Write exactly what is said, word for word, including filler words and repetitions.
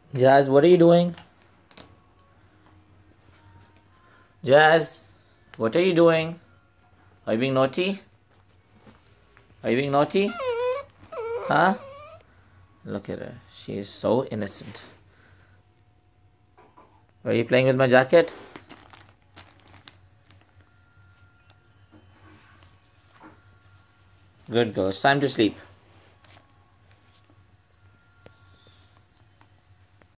Jazz, what are you doing? Jazz, what are you doing? Are you being naughty? Are you being naughty? Huh? Look at her. She is so innocent. Are you playing with my jacket? Good girl. It's time to sleep.